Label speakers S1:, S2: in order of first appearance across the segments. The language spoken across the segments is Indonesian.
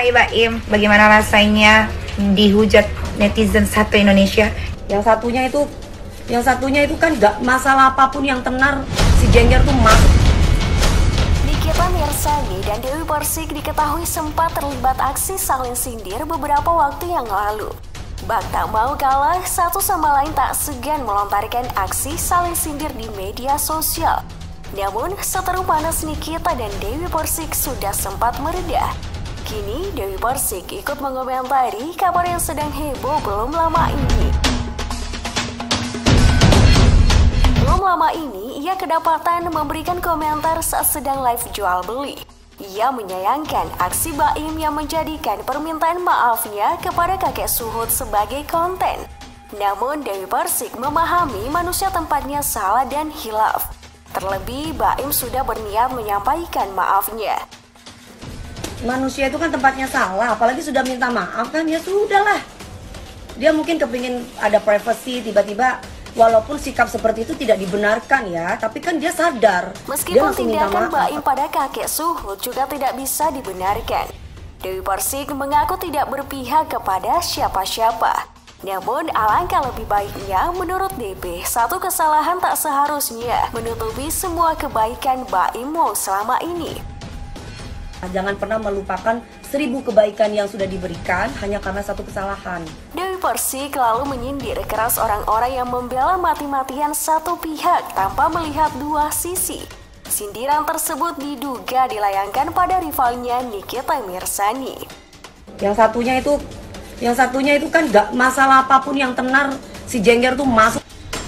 S1: Hai Baim, bagaimana rasanya dihujat netizen satu Indonesia?
S2: Yang satunya itu kan gak masalah apapun yang tenar, si Jengger tuh masuk.
S3: Nikita Mirzani dan Dewi Persik diketahui sempat terlibat aksi saling sindir beberapa waktu yang lalu. Bak tak mau kalah, satu sama lain tak segan melontarkan aksi saling sindir di media sosial. Namun, seteru panas Nikita dan Dewi Persik sudah sempat meredah. Kini, Dewi Persik ikut mengomentari kabar yang sedang heboh belum lama ini. Belum lama ini, ia kedapatan memberikan komentar saat sedang live jual beli. Ia menyayangkan aksi Baim yang menjadikan permintaan maafnya kepada kakek Suhut sebagai konten. Namun, Dewi Persik memahami manusia tempatnya salah dan hilaf. Terlebih, Baim sudah berniat menyampaikan maafnya.
S2: Manusia itu kan tempatnya salah, apalagi sudah minta maaf kan, ya sudahlah. Dia mungkin kepingin ada privacy, tiba-tiba walaupun sikap seperti itu tidak dibenarkan ya, tapi kan dia sadar.
S3: Meskipun
S2: dia
S3: tindakan Baim pada kakek Suhut juga tidak bisa dibenarkan, Dewi Persik mengaku tidak berpihak kepada siapa-siapa. Namun alangkah lebih baiknya menurut DP, satu kesalahan tak seharusnya menutupi semua kebaikan Baim Wong selama ini.
S2: Jangan pernah melupakan 1000 kebaikan yang sudah diberikan hanya karena satu kesalahan.
S3: Dewi Persik lalu menyindir keras orang-orang yang membela mati-matian satu pihak tanpa melihat dua sisi. Sindiran tersebut diduga dilayangkan pada rivalnya Nikita Mirzani.
S2: Yang satunya itu kan gak masalah apapun yang tenar, si Jengger tuh masuk.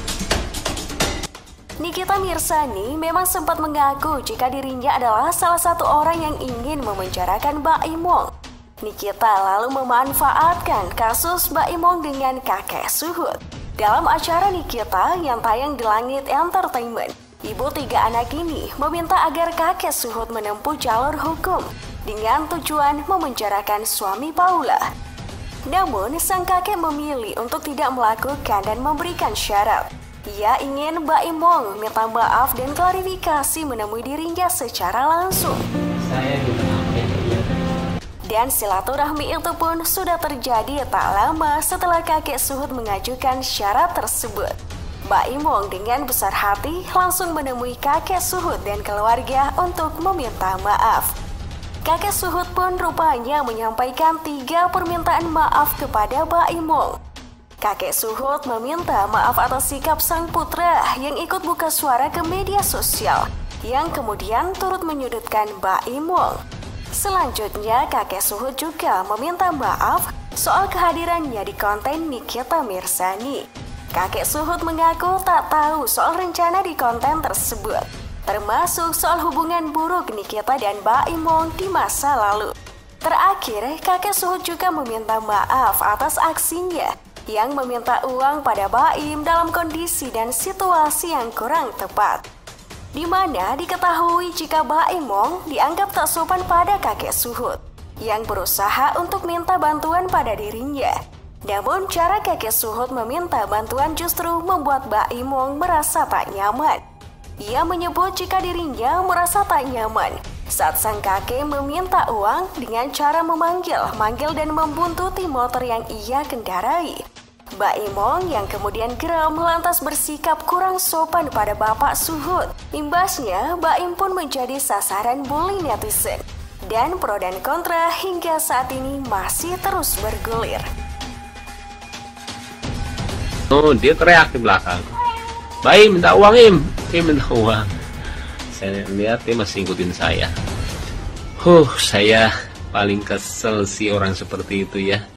S3: Nikita Mirzani memang sempat mengaku jika dirinya adalah salah satu orang yang ingin memenjarakan Baim Wong. Nikita lalu memanfaatkan kasus Baim Wong dengan kakek Suhut. Dalam acara Nikita yang tayang di Langit Entertainment, ibu 3 anak ini meminta agar kakek Suhut menempuh jalur hukum dengan tujuan memenjarakan suami Paula. Namun, sang kakek memilih untuk tidak melakukan dan memberikan syarat. Ia ingin Baim Wong minta maaf dan klarifikasi menemui dirinya secara langsung. Dan silaturahmi itu pun sudah terjadi tak lama setelah kakek Suhut mengajukan syarat tersebut. Baim Wong dengan besar hati langsung menemui kakek Suhut dan keluarga untuk meminta maaf. Kakek Suhut pun rupanya menyampaikan 3 permintaan maaf kepada Baim Wong. Kakek Suhut meminta maaf atas sikap sang putra yang ikut buka suara ke media sosial, yang kemudian turut menyudutkan Baim Wong. Selanjutnya, kakek Suhut juga meminta maaf soal kehadirannya di konten Nikita Mirzani. Kakek Suhut mengaku tak tahu soal rencana di konten tersebut, termasuk soal hubungan buruk Nikita dan Baim Wong di masa lalu. Terakhir, kakek Suhut juga meminta maaf atas aksinya yang meminta uang pada Baim dalam kondisi dan situasi yang kurang tepat, di mana diketahui jika Baim Wong dianggap tak sopan pada kakek Suhut yang berusaha untuk minta bantuan pada dirinya. Namun cara kakek Suhut meminta bantuan justru membuat Baim Wong merasa tak nyaman. Ia menyebut jika dirinya merasa tak nyaman saat sang kakek meminta uang dengan cara memanggil dan membuntuti motor yang ia kendarai. Baim Wong yang kemudian geram lantas bersikap kurang sopan pada Bapak Suhut. Imbasnya, Baim pun menjadi sasaran bully netizen. Dan pro dan kontra hingga saat ini masih terus bergulir.
S4: Oh, dia teriak di belakang. Baim minta uang, Im minta uang. Saya lihat dia masih ngikutin saya. Saya paling kesel sih orang seperti itu ya.